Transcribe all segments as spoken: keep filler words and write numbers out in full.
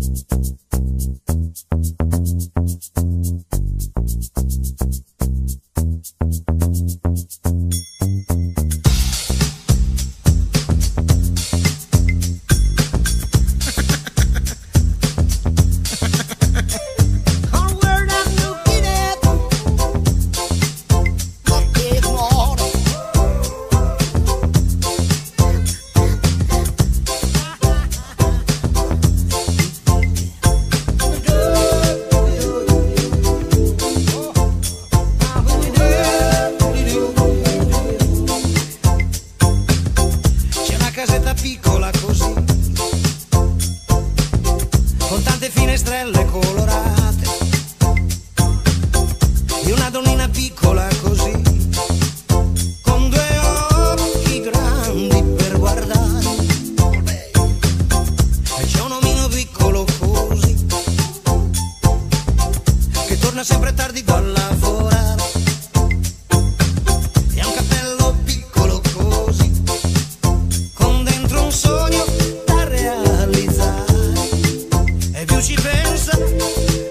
Casetta piccola così, con tante finestrelle colorate, di una donnina piccola così, con due occhi grandi per guardare, e c'è un omino piccolo così, che torna sempre tardi da lavorare, e ha un cappello piccolo così, un sogno da realizzare, e più ci pensa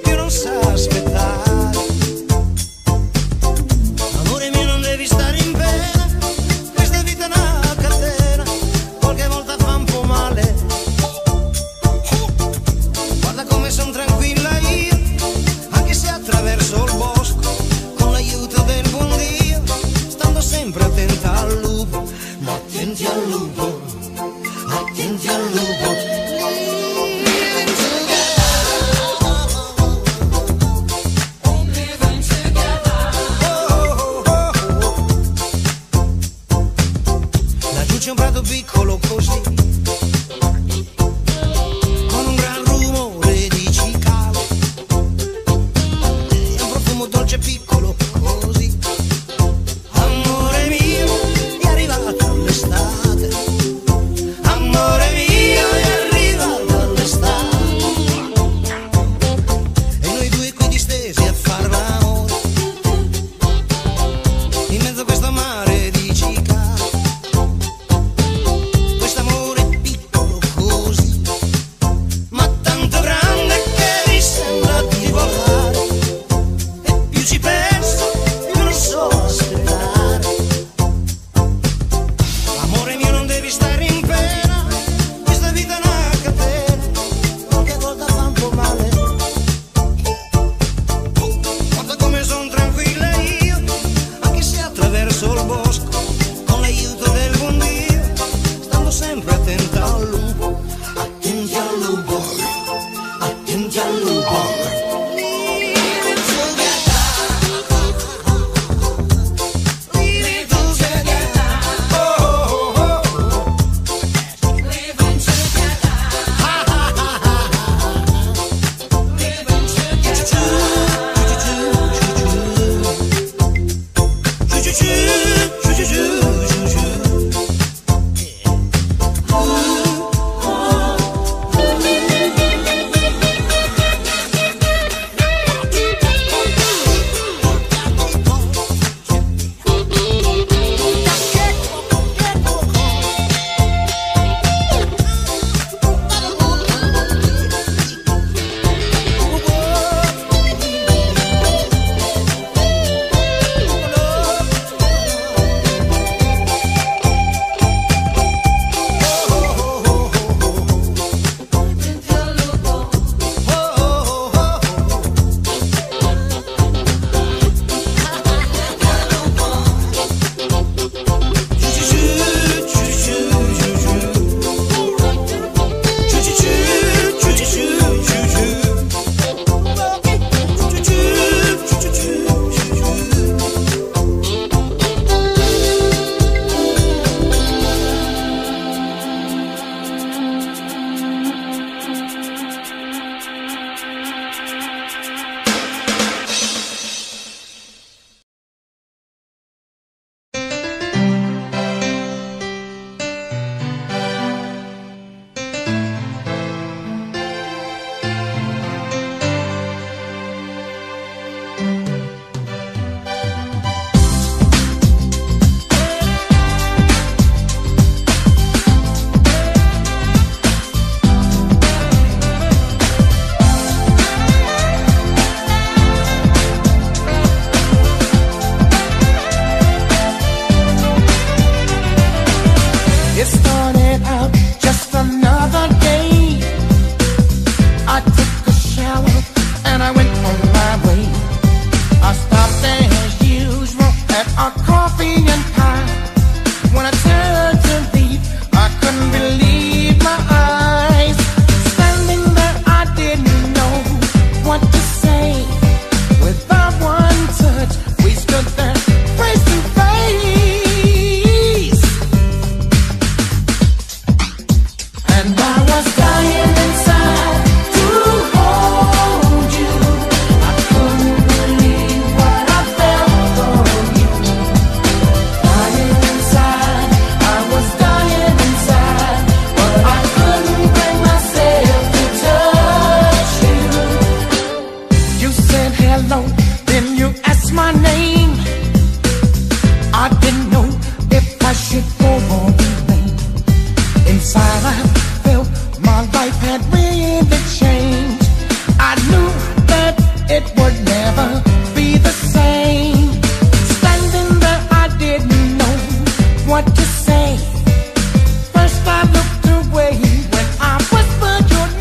had really changed. I knew that it would never be the same. Standing there, I didn't know what to say. First I looked away when I whispered your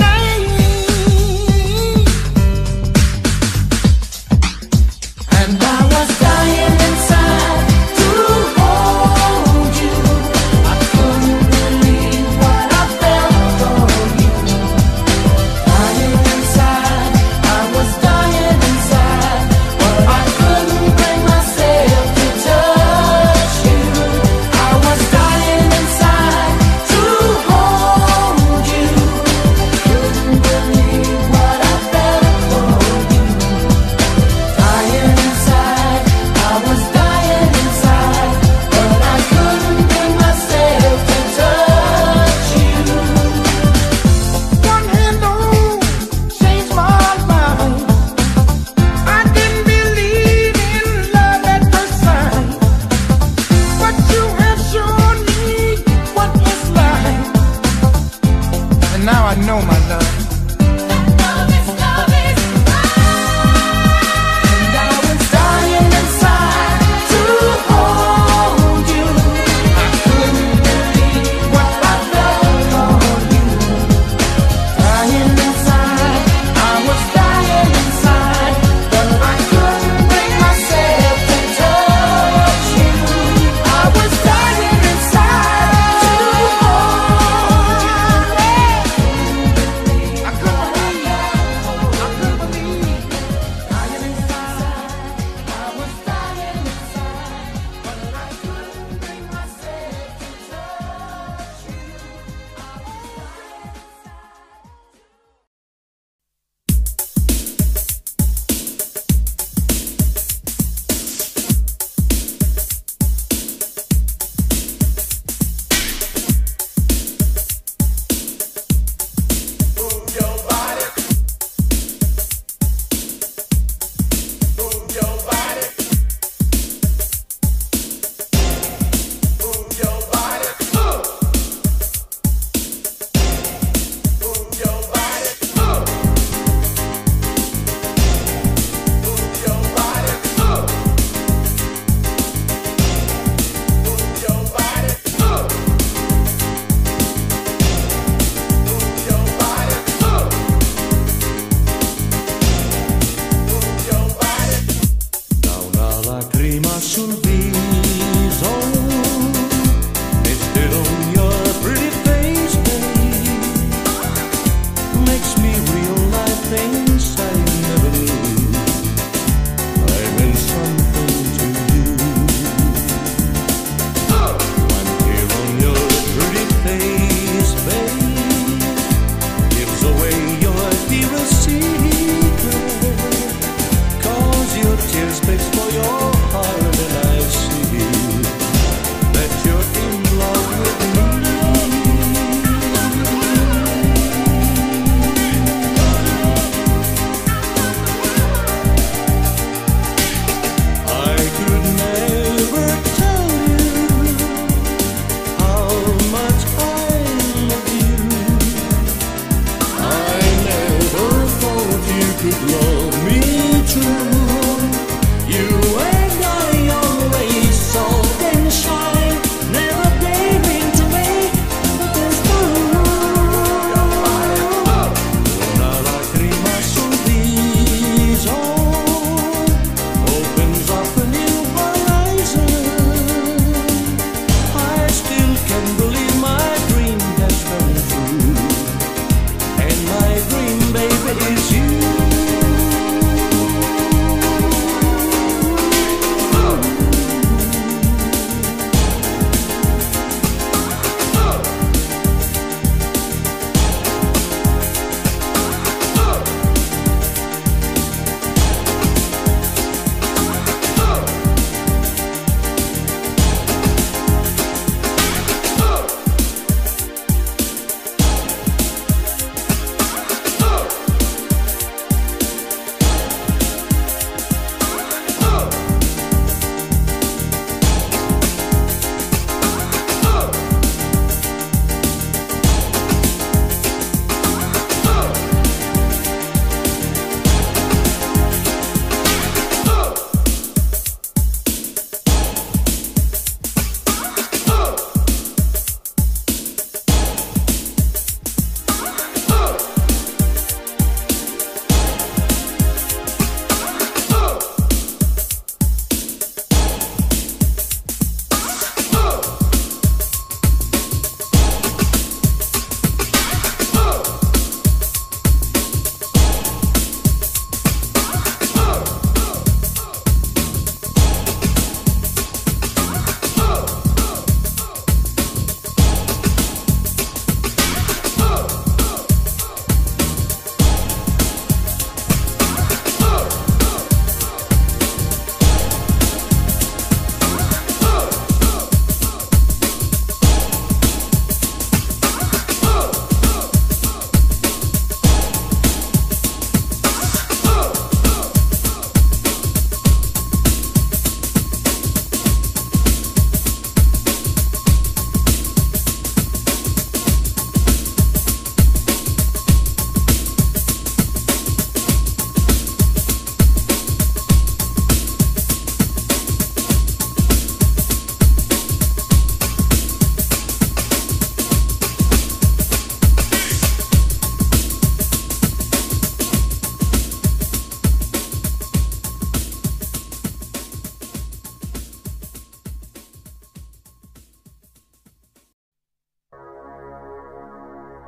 name, and I was dying inside to hold you. I couldn't believe what I felt for you. Dying inside, I was dying inside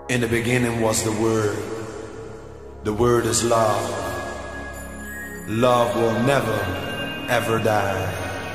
In the beginning was the Word. The Word is love. Love will never, ever die.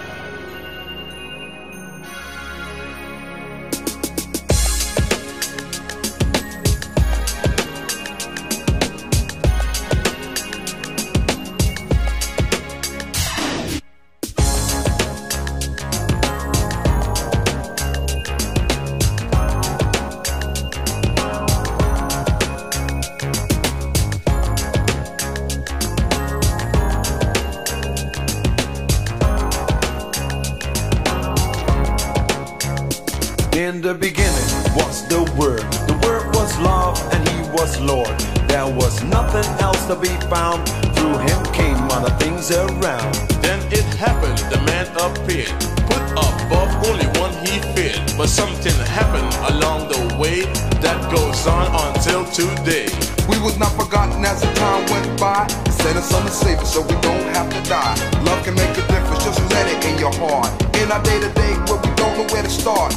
In the beginning was the Word. The Word was love and He was Lord. There was nothing else to be found. Through Him came other things around. Then it happened, the man appeared, put above only one he feared. But something happened along the way that goes on until today. We was not forgotten as the time went by. It sent us on the savior so we don't have to die. Love can make a difference, just let it in your heart. In our day to day where we don't know where to start.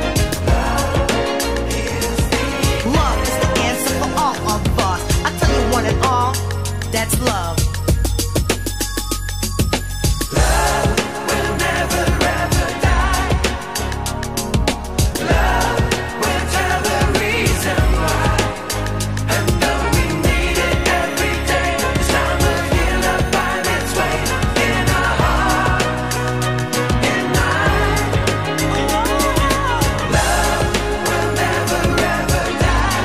Love is the answer for all of us. I tell you one and all, that's love. Love will never ever die. Love will tell the reason why. And though we need it every day, it's time to heal and find its way in our heart, in mind. Love will never ever die.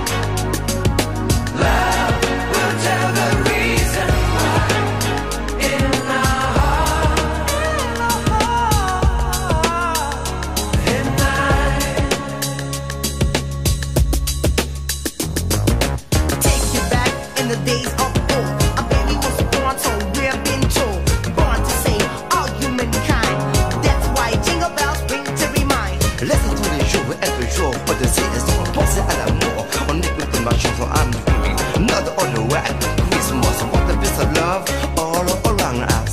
Love will tell the reason why in our heart, in mind. Take you back in the days of old. A baby was born, so we've been told. Born to save all humankind. That's why jingle bells ring to remind. Listen to the show every show for the citizens of Pensez à l'amour. On écoute ma chanson I'm free. Not on the way. Christmas, what the peace of love all around us.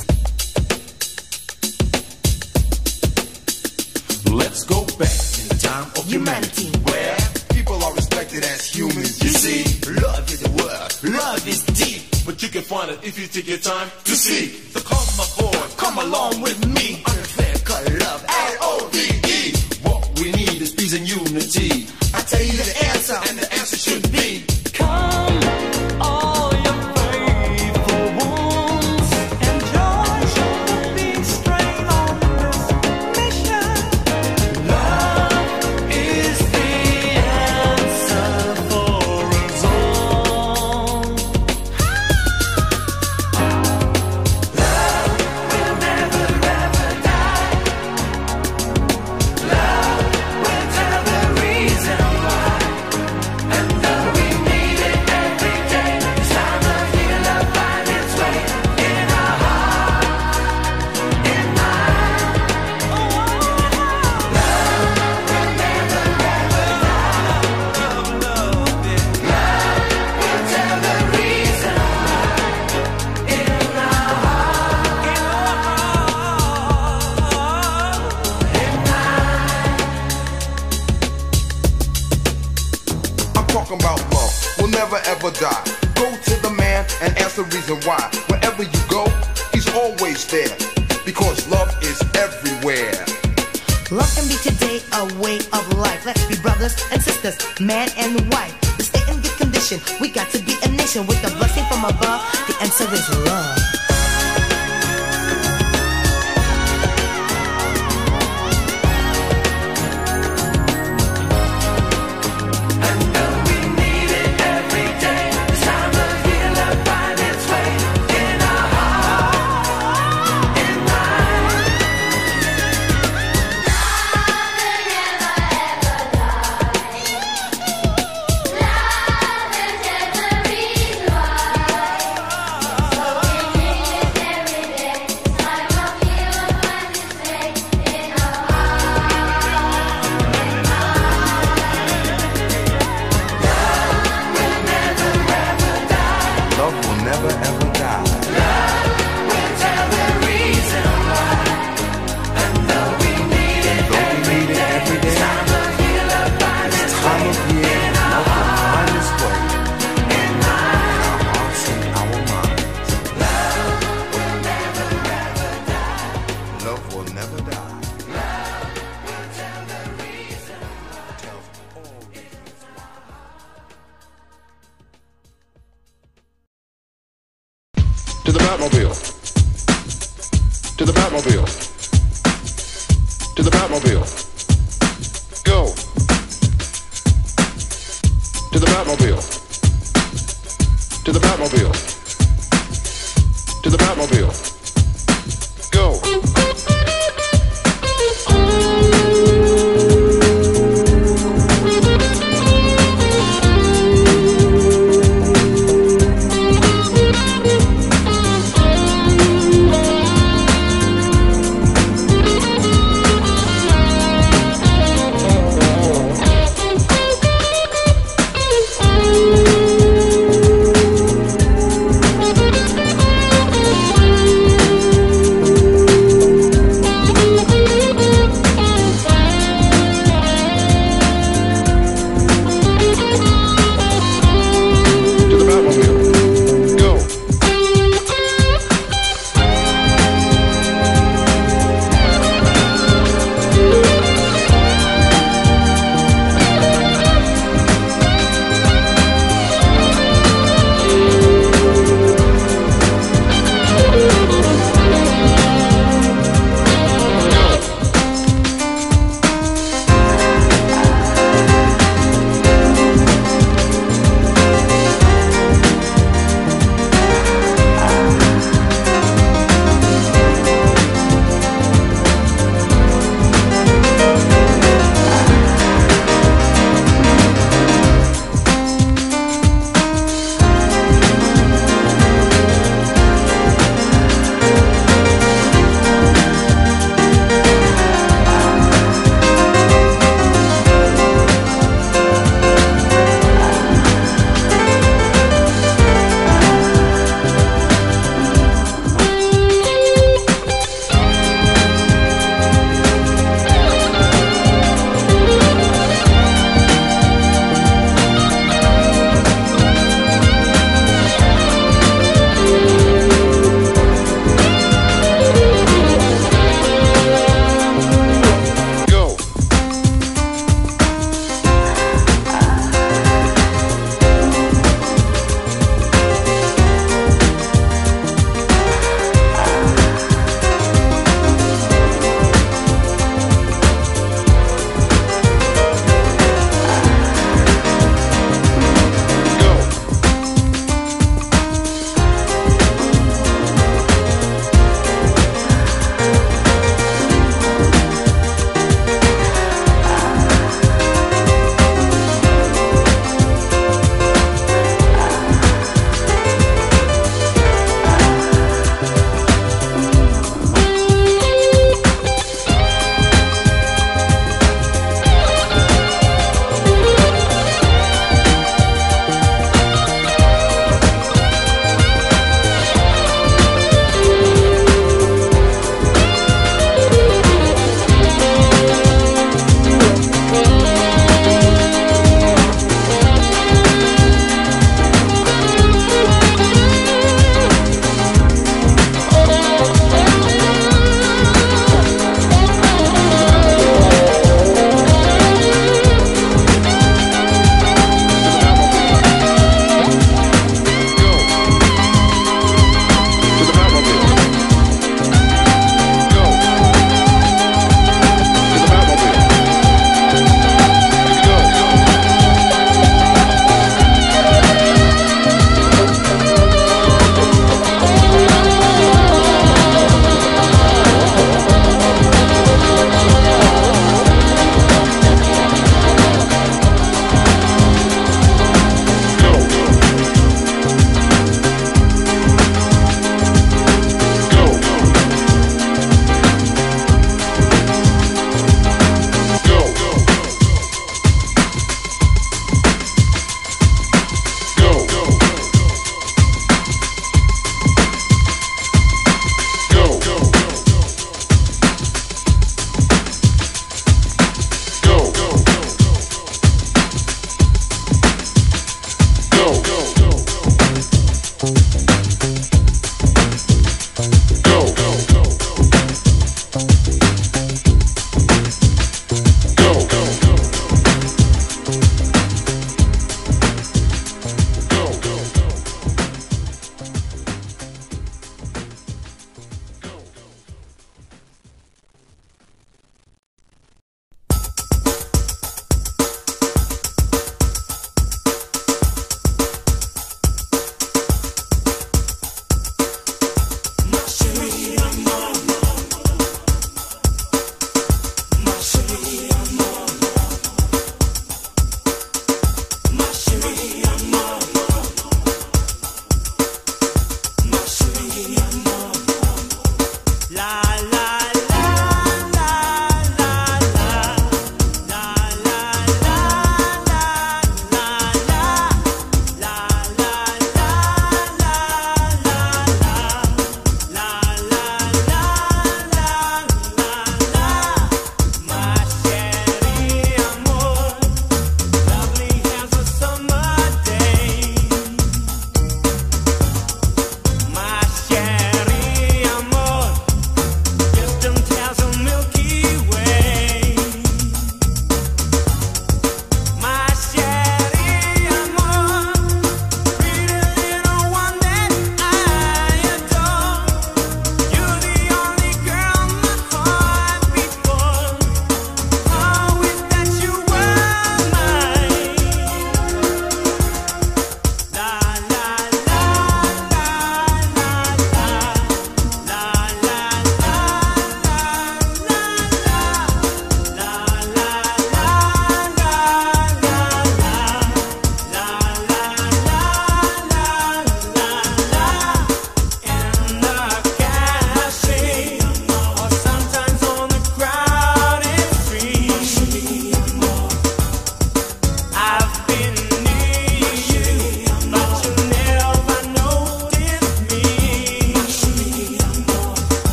Let's go back in the time of Humanity. Where people are respected as humans. You see, love is a word, love is deep, But you can find it if you take your time to seek. So come aboard, come along with me. Understand, call love, L O V E. What we need is peace and unity. I tell you the answer, and the answer should be. Come, all your faithful ones, and join the big strain on this mission. Love is the answer for us all. Love will never ever die. Love will tell the reason why. And though we need it every day, it's time to heal and find its way in our heart, in mind. Love will never ever die. Love will tell the reason why in our heart, in I'm talking about love will never ever die. Go to the man and ask the reason why. Wherever you go, he's always there. Because love is everywhere. Love can be today a way of life. Let's be brothers and sisters, man and wife. To stay in good condition, we got to be a nation with a blessing from above. The answer is love. And though we need it every day, it's time to heal and find its way in our heart, in mind. Love will never ever die. Love will tell the reason why. To the Batmobile. To the Batmobile. To the Batmobile. Go. To the Batmobile. To the Batmobile. To the Batmobile. Go. Thank you.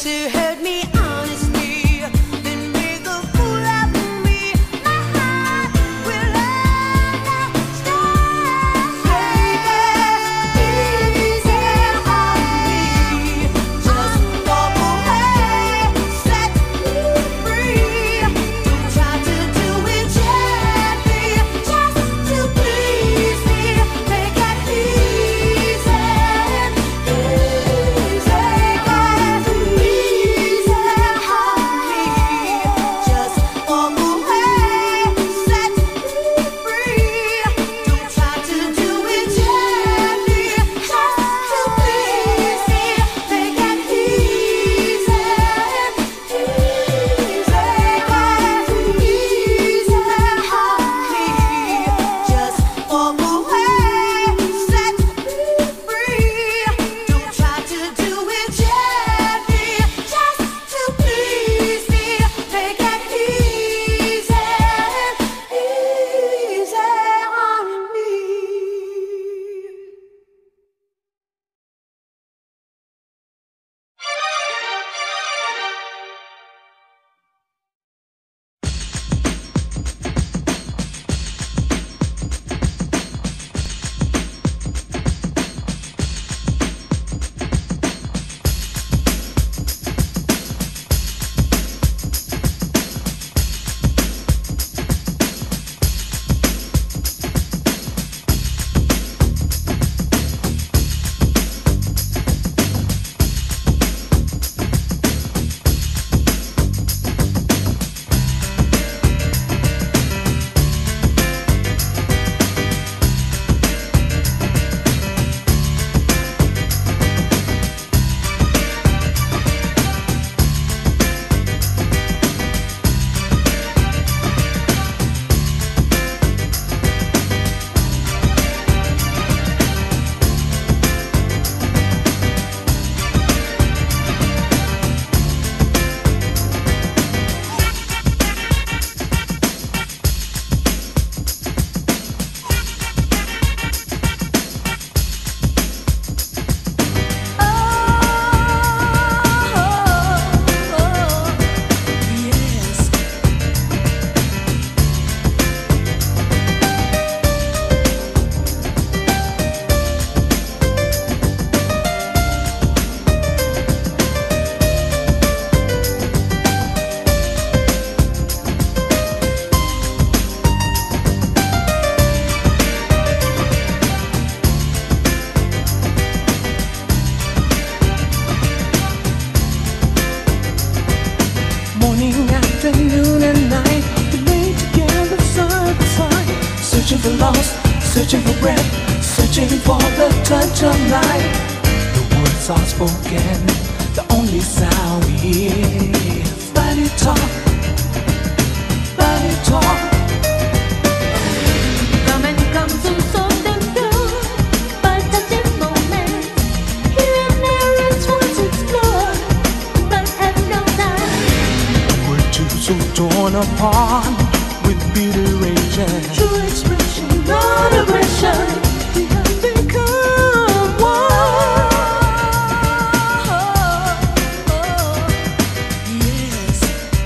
searching for lost, searching for breath, searching for the touch of light. The words are spoken, the only sound we hear is body talk, body talk. Come and come to something new, by touching moments. Here and there is once explored, but have no time. We're two so torn apart with bitter rage. True expression, not aggression. We have become one. Yes.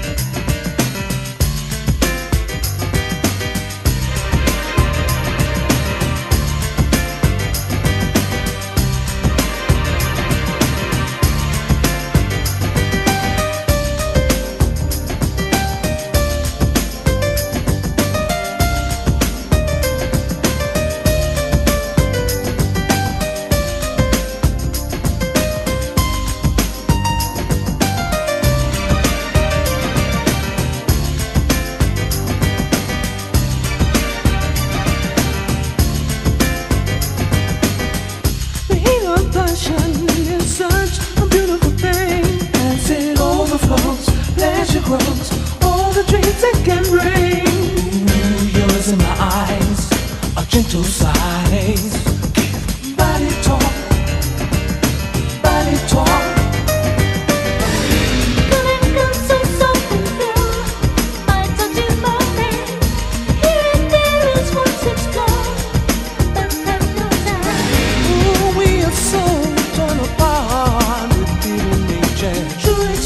Is such a beautiful thing. As it overflows, pleasure grows, all the dreams it can bring. Ooh, yours in my eyes, a gentle sighs. Give body talk, body talk. Come and come, say something new, by touching moments. Here and there is once explored, but have no time. Ooh, we are so torn apart with bitter nature. True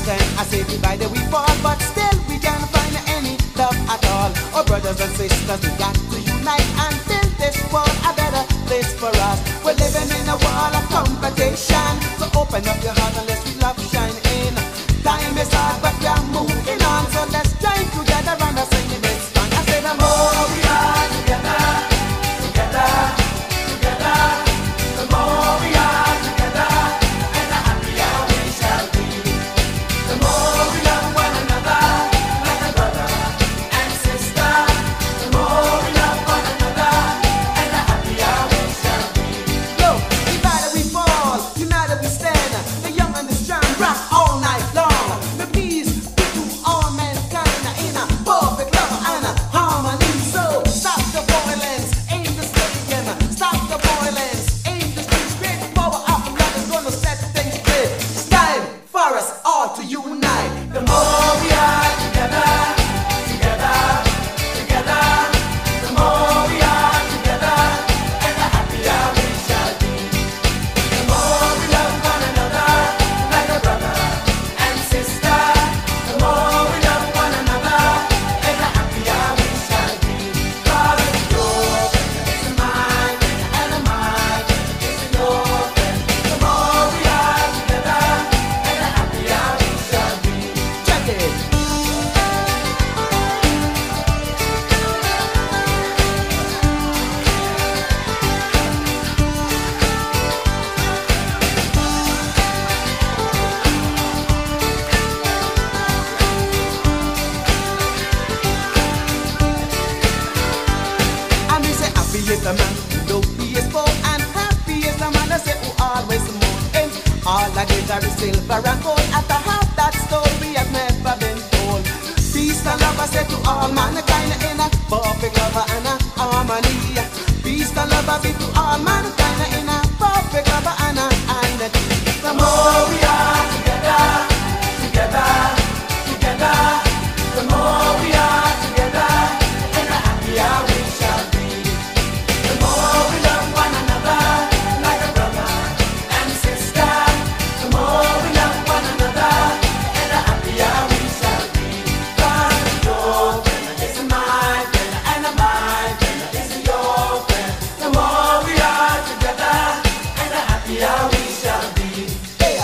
time I say divided we fall, but still we can't find any love at all. Oh, brothers and sisters, we got to unite and build this world a better place for us. We're living in a world of competition, so open up your heart and let's we love shine in. Time is hard, but we are moving on, so let's join together and I sing this song. I say the more we are together, together, together, the more we are together, and the happier we shall be. The more we love one another, like a brother and sister, the more we love one another, and the happier we shall be. Yo, divided we fall, united we stand, the young and the strong rock all night long. The peace be to all mankind in a perfect love and a harmony. So stop the violence, aim the stadium, stop the violence, aim the streets. Great power of love is gonna set things straight. It's time for us all to unite. The more we are together, together, together, the more we are together, and the happier we shall be. The more we love one another, like a brother and sister, the more we love one another, and the happier we shall be. God is your friend, is mine, and mine is your friend. The more we are together, and the happier we shall be. Check it. And we say happy is the man who know he is poor, and happy is the man that say who always mourns. All the glitter is silver and gold. At the heart that story has never been told. Peace and love I say to all mankind in a perfect love and a harmony. Peace and love I be to all mankind in a perfect love and a unity. The more we are together, together, together, the more we are together, and the happier we shall be. The more we love one another, like a brother and sister, the more we love one another, and the happier we shall be. God is your friend, is my friend, and my friend is your friend. The more we are together, and the happier we shall be. Yeah.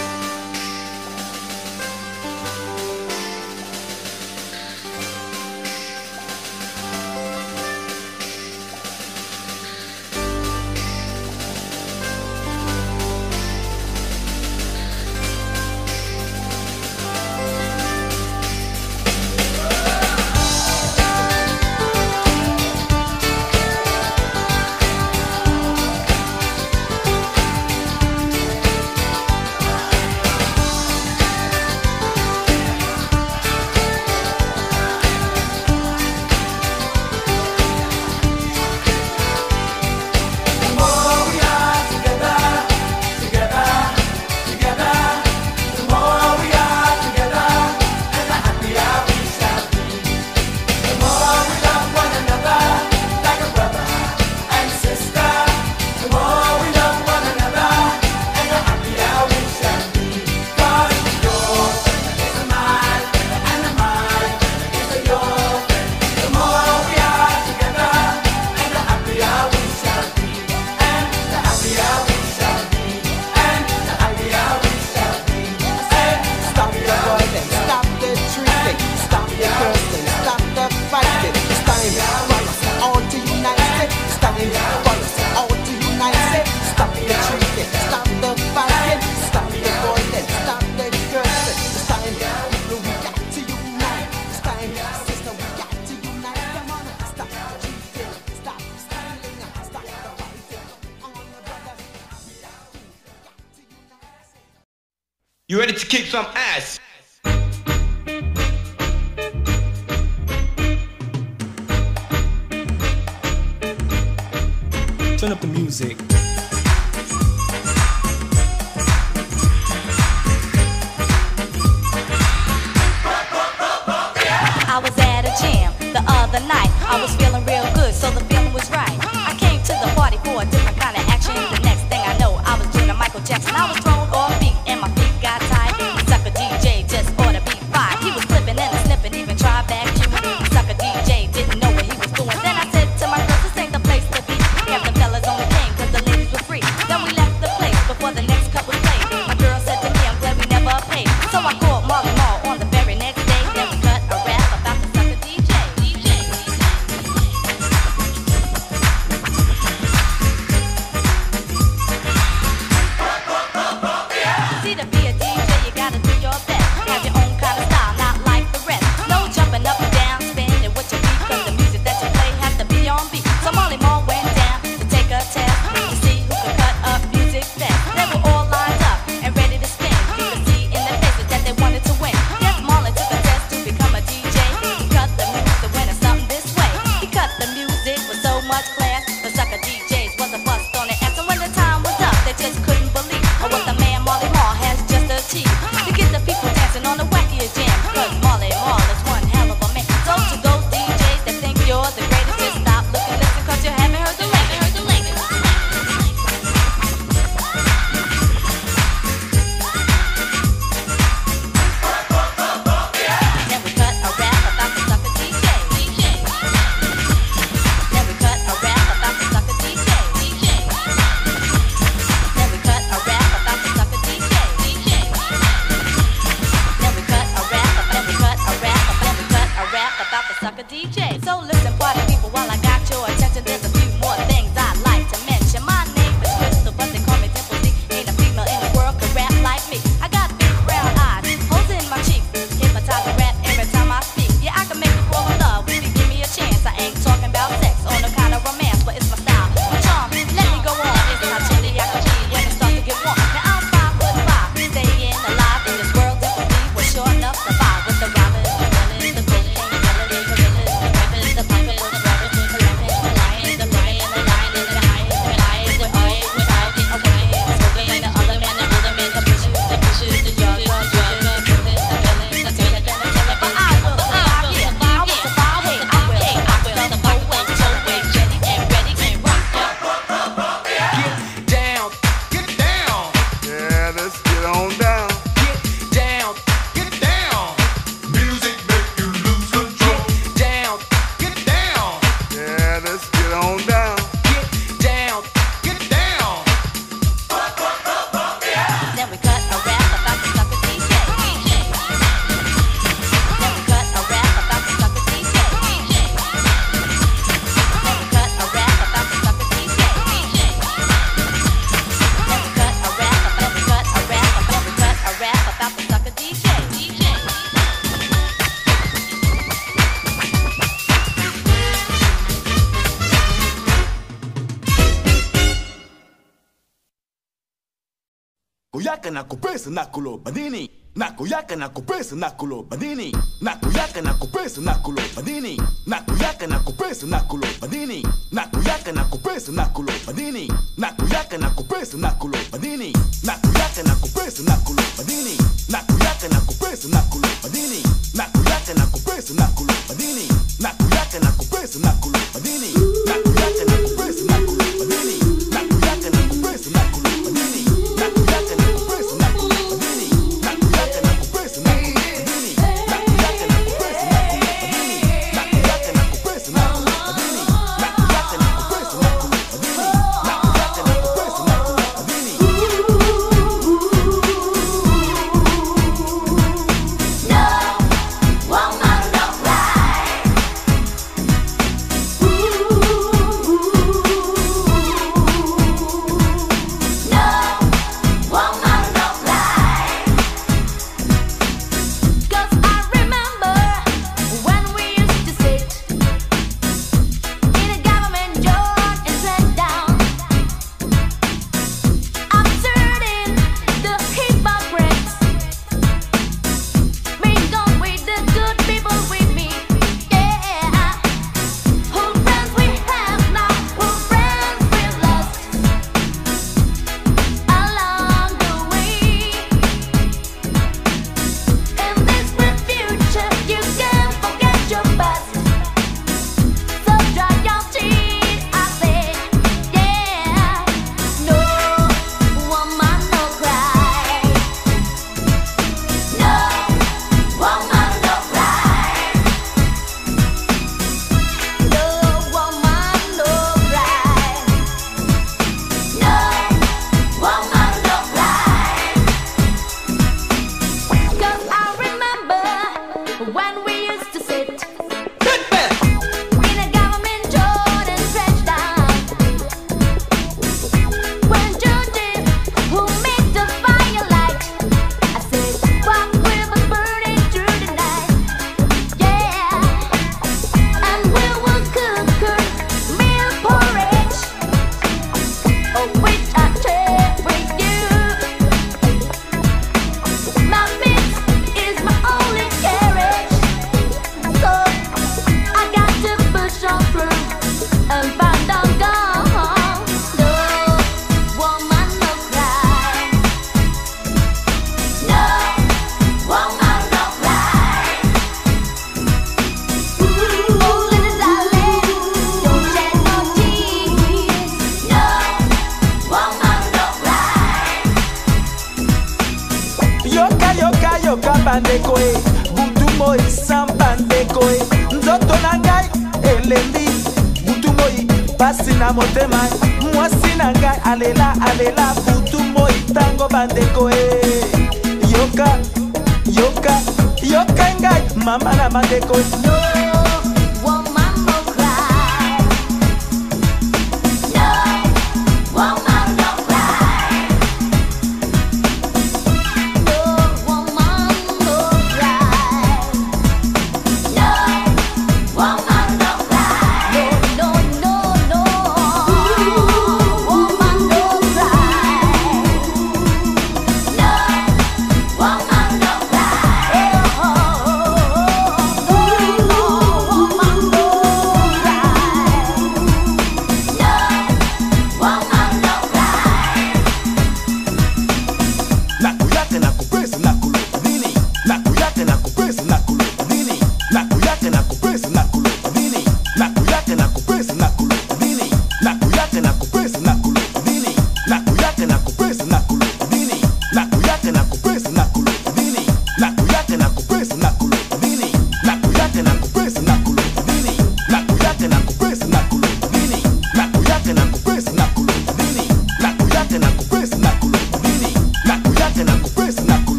The more we are together, together, together, the more we are together, and the happier we shall be. The more we love one another, like a brother and sister, the more we love one another, and the happier we shall be. God is your friend, is my friend, and my friend is your friend. The more we are together, and the happier we shall be, and the happier we shall be, and the happier we shall be. And stop the violence, stop the treating, stop the cursing, stop the fighting. It's time for us all to unite. It's time for us all to unite. Stop the treating, stop the fighting, stop the violence, stop the cursing. It's time, people, we got to unite. It's time, sister, we got to unite. Come on, stop the treating, stop stealing, stop the fighting. All the brothers, we got to, got to unite. You ready to kick some ass? Turn up the music. I was at a jam the other night. I was feeling real good, so the feeling was right. I came to the party for a different kind of action. The next thing I know, I was doing a Michael Jackson. I was thrown off beat and my feet got tied. The sucker D J Nakuyaka nakupesa nakulo bandini. Nakuyaka nakupesa nakulo bandini. Nakuyaka nakupesa nakulo bandini. Nakuyaka nakupesa nakulo bandini. Nakuyaka nakupesa nakulo bandini. Nakuyaka nakupesa nakulo bandini. Nakuyaka nakupesa nakulo bandini. Nakuyaka nakupesa nakulo bandini. Nakuyaka nakupesa nakulo bandini. Nakuyaka nakupesa nakulo bandini. Nakuyaka nakupesa nakulo bandini. Nakuyaka nakupesa nakulo bandini. Nakuyaka nakupesa nakulo bandini. Nakuyaka nakupesa nakulo bandini. Nakuyaka nakupesa nakulo bandini. Nakuyaka nakupesa nakulo bandini. Nakuyaka nakupesa nakulo bandini. Nakuyaka nakupesa nakulo bandini. bandekoe butu moi sam bandekoe nzoto na ngai elendi butu moi pasi na motema mwasi na ngai alela alela butu moi tango bandekoe yoka yoka yoka ngai mama na bandekoe no. Oh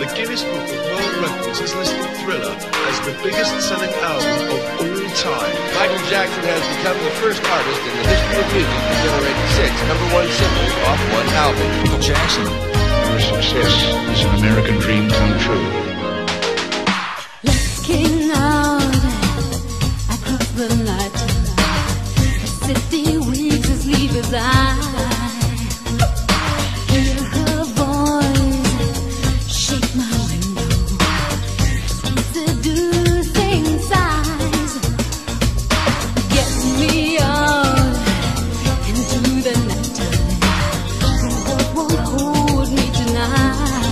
the Guinness Book of World Records has listed Thriller as the biggest selling album of all time. Michael Jackson has become the first artist in the history of music to generate six number one singles off one album. Jackson. Your success is an American dream come true. Looking out across the night, the city weeps as sleep as I hear her voice shake my window, seducing sighs get me out into the nighttime. What won't hold me tonight?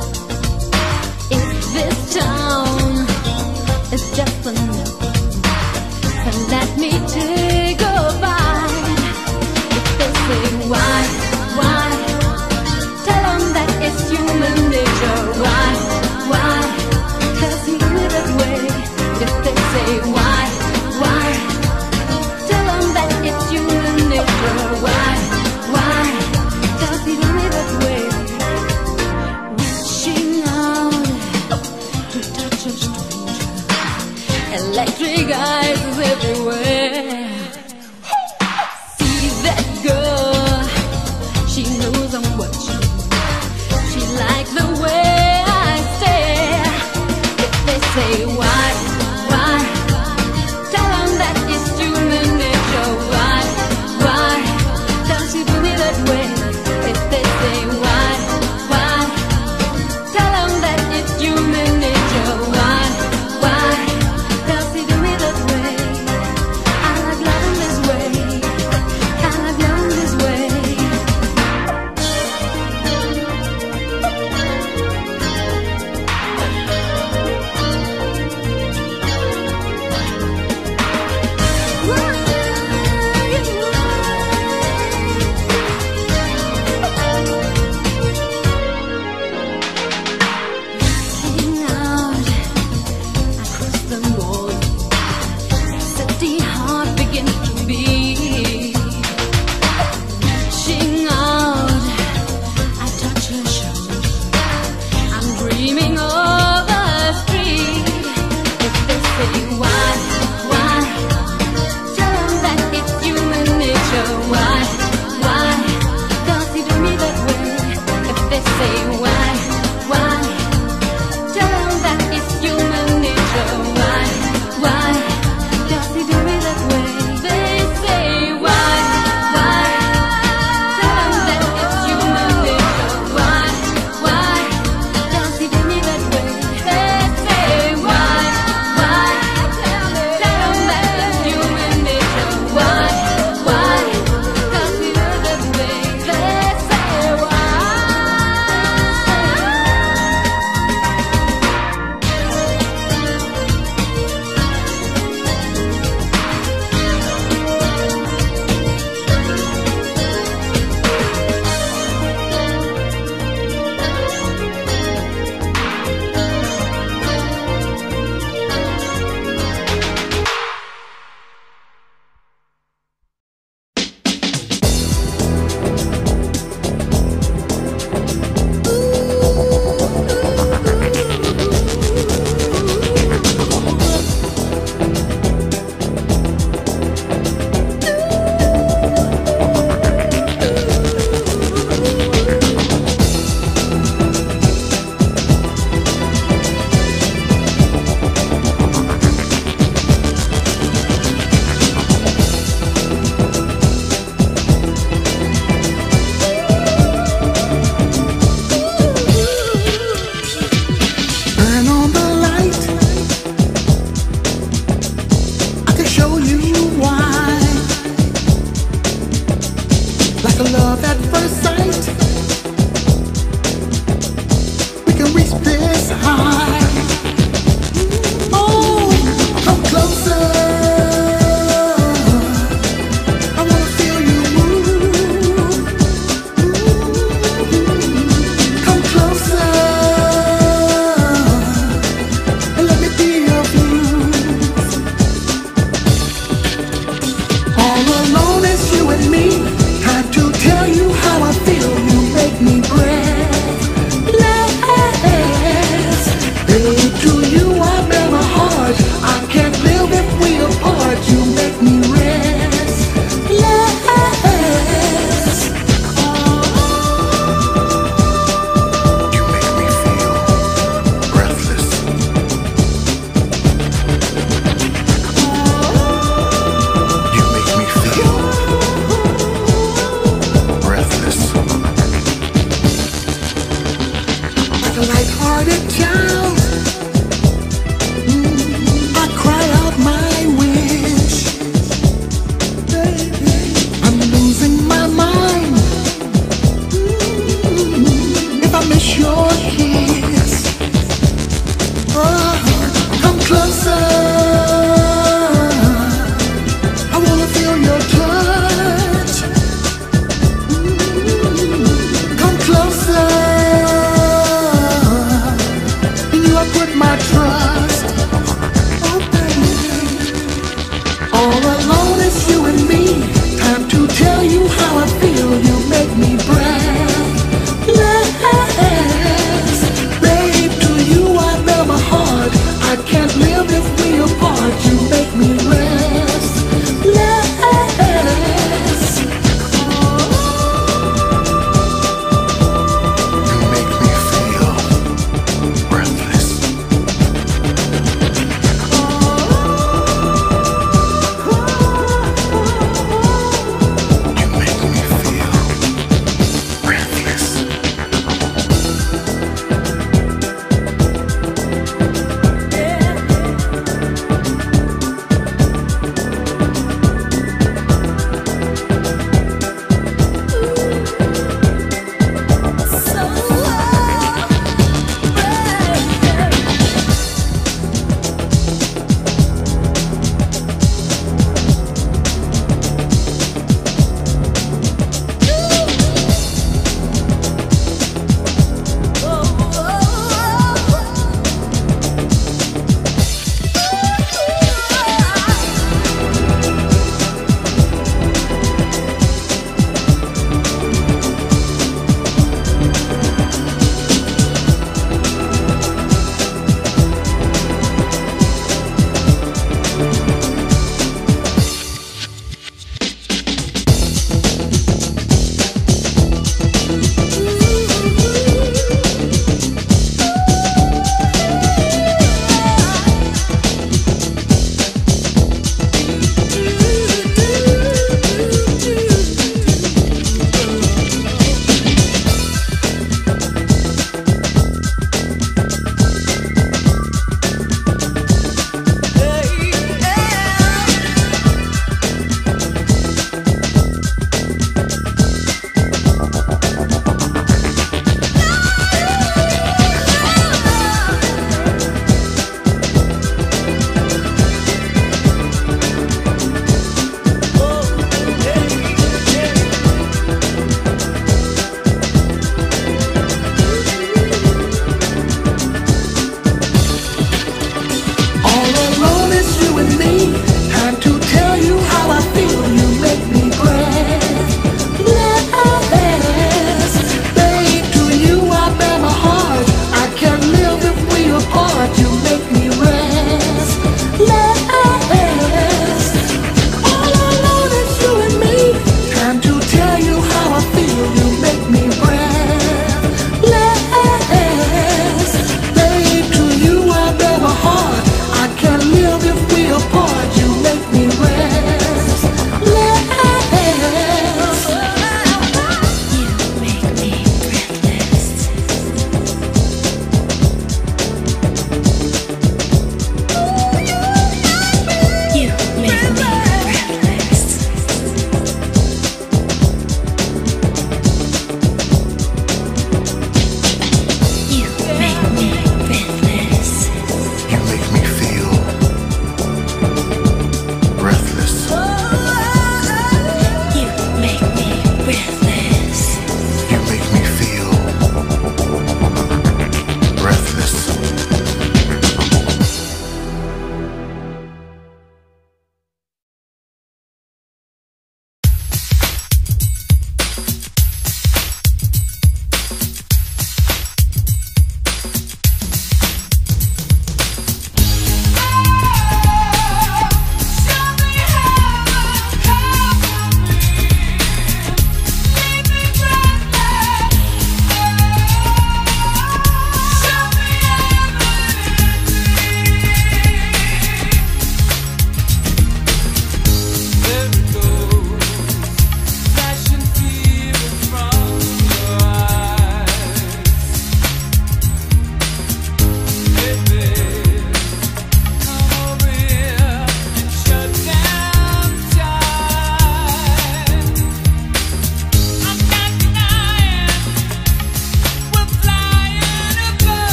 If this town is just enough, then let me take a bite. If they say why, why, tell them that it's human nature. Why, why, does he do it that way? If they say why, why, tell them that it's human nature. Why, why, does he do it that way? Reaching out to touch a stranger, electric eyes everywhere. See that girl, she knows I'm watching. She likes the way I stare. If they say why, why, tell them that it's human nature. Why, why, does she do me that way? If they say why, why, tell them that it's human nature. Why, why, does he do me that way? I like loving this way. I like loving this way. Looking out across the morning, city heart begins to beat. Reaching out, I touch her shoulder. I'm dreaming of the street. If they say why, why, tell them that it's human nature. Why, why, does he do me that way? If they say why, why, tell them that it's human nature. Why, why, does he do me that way? They say why, why, tell them that it's human nature. Why, why, does he do me that way? They say why, why, tell them that it's human nature. Why, why, does he do that way? They say why. Turn on the light. I can show you why. Like a love at first sight, we can reach this high. Oh, come closer. I wanna feel you move. Come closer. Let me be your muse. All alone it's you and me. Had to tell you how I feel. You make me breathless. it down. Mm, I cry out my wish. Baby, I'm losing my mind. Mm, if I miss your kiss, oh, come closer. I wanna feel your touch. Mm, come closer.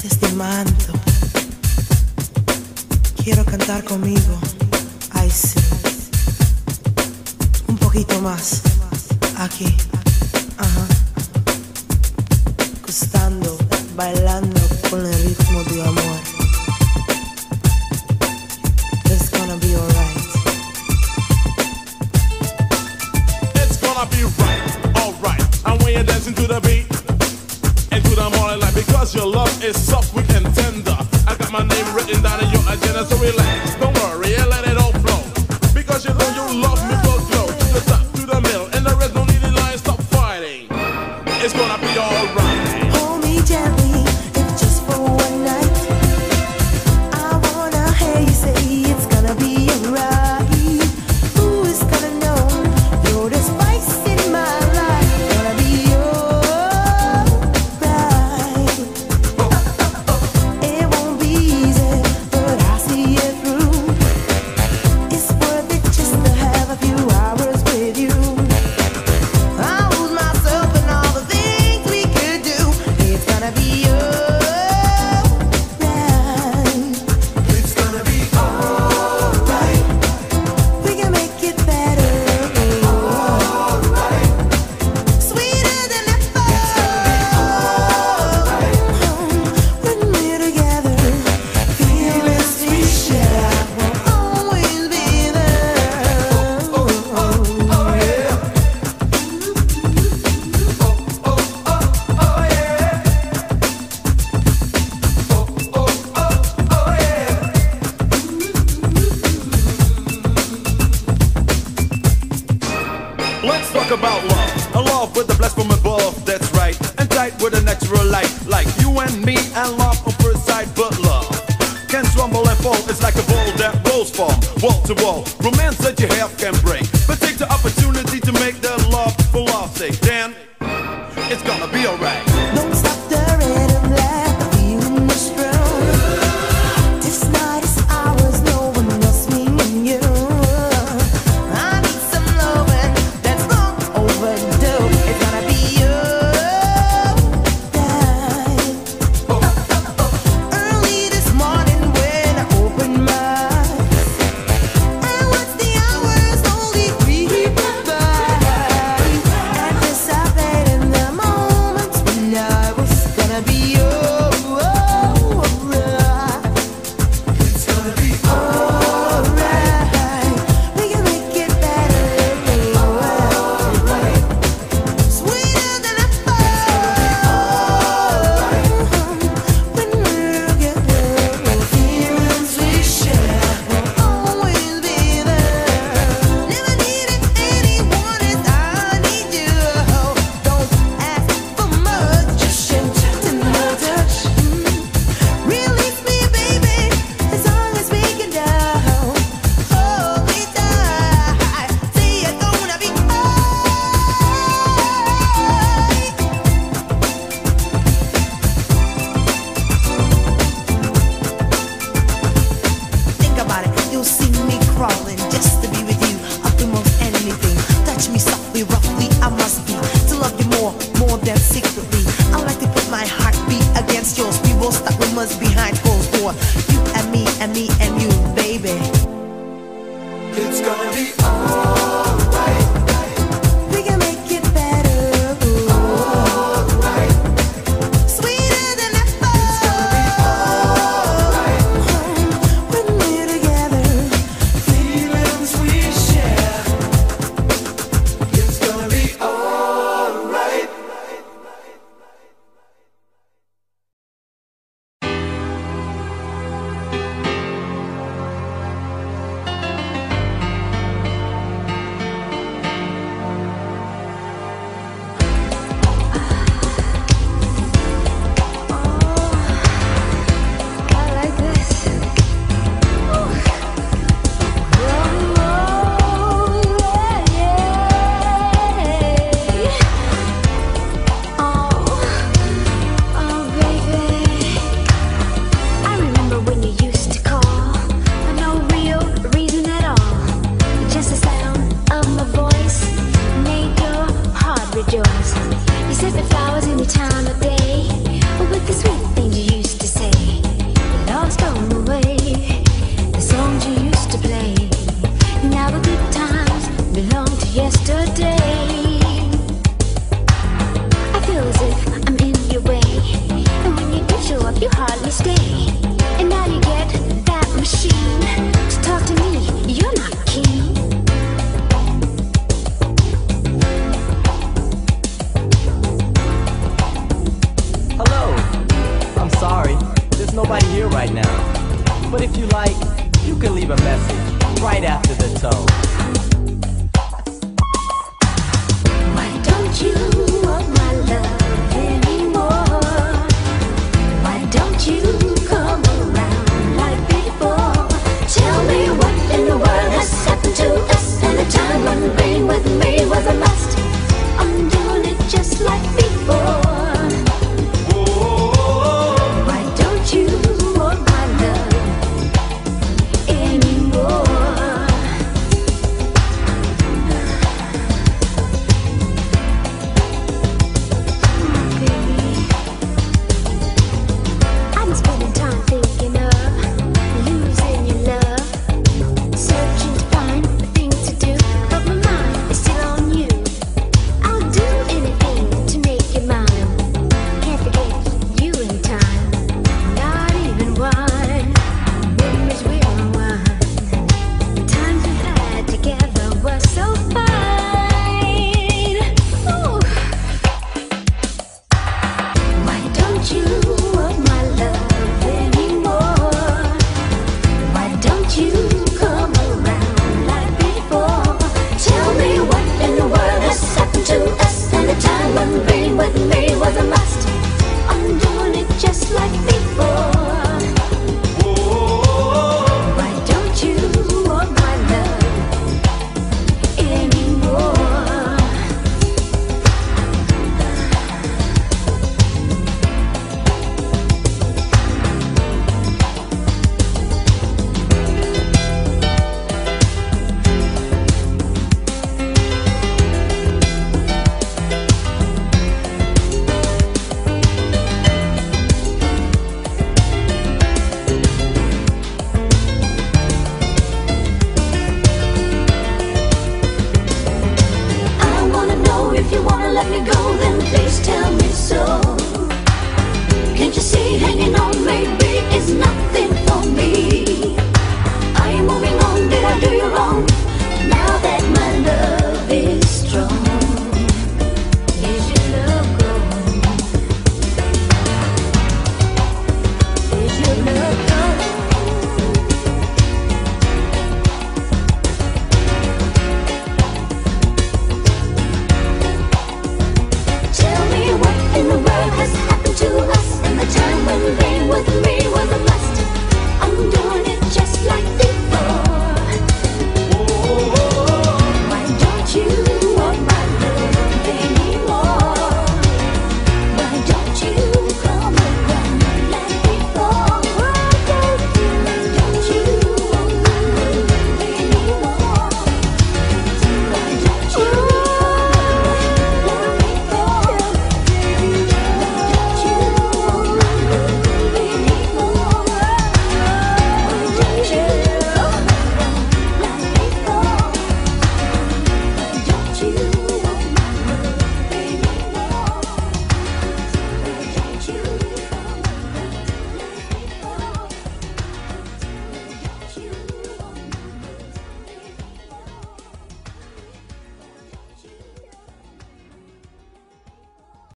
este manto. Quiero cantar conmigo. Ay, sí. Un poquito más. Aquí. Ajá. Gustando, bailando con el ritmo de amor. It's gonna be alright. It's gonna be right, alright. And when you're dancing to the beat and to the morning light, because your love is soft, weak and tender. I got my name written down in your agenda, so relax. Don't worry, yeah, let it all flow. Because you know you love me, go flow to the top, to the middle, and the rest don't need the line. Stop fighting. It's gonna be alright. Hold me gently, if just for one night. I wanna hear you say it's gonna be alright. Who is gonna know you're the spice in my life? Gonna be alright. It won't be easy, but I'll see it through. It's worth it just to have a few hours with you. I lose myself in all the things we could do. It's gonna be alright. It's gonna be alright. We can make it better. Alright. Sweeter than ever. When we're together, feelings we share will always be there. Oh, yeah. Let's talk about love. A love with the blessed from above, that's right. And tight with a natural light. Like you and me and love on first sight, but love can rumble and fall. It's like a ball that rolls from wall to wall. Romance that you have can break. But take the opportunity to make that love for love's sake. Then it's gonna be alright. Don't stop the rhythm, let the feeling is strong. This night is ours, no one else, me and you. I need some loving that's long overdue. It's gonna be alright. Early this morning when I open my eyes, I watch the hours slowly If you wanna let me go, then please tell me so.